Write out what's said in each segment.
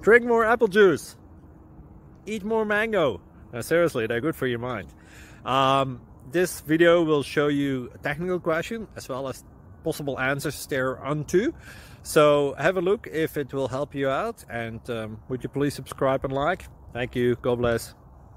Drink more apple juice. Eat more mango. Seriously, they're good for your mind. This video will show you a technical question as well as possible answers thereunto. So have a look if it will help you out, and would you please subscribe and like? Thank you. God bless.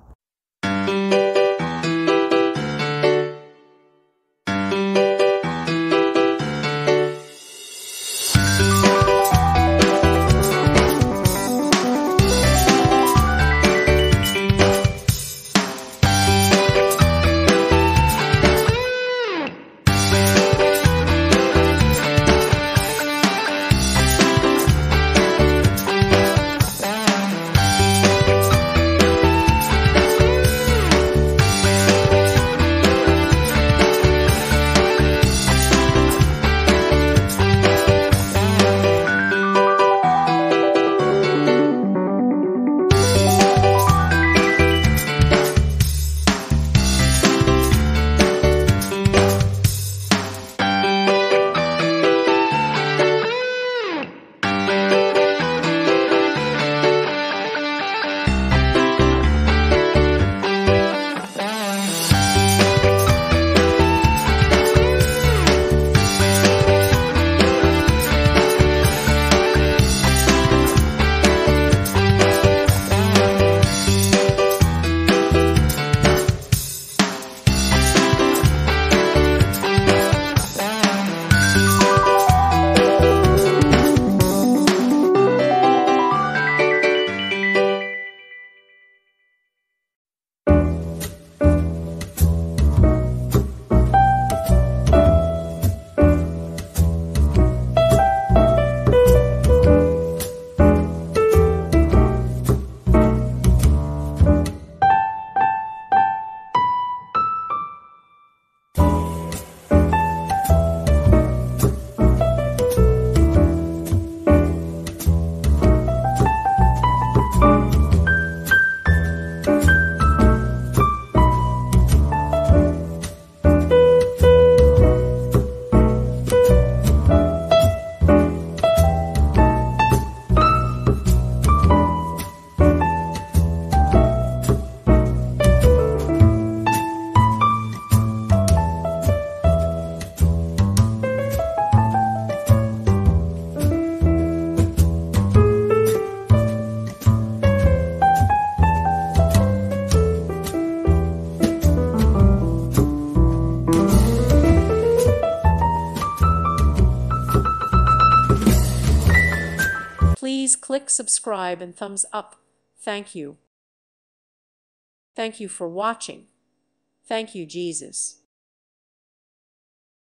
Please click subscribe and thumbs up. Thank you. Thank you for watching. Thank you, Jesus.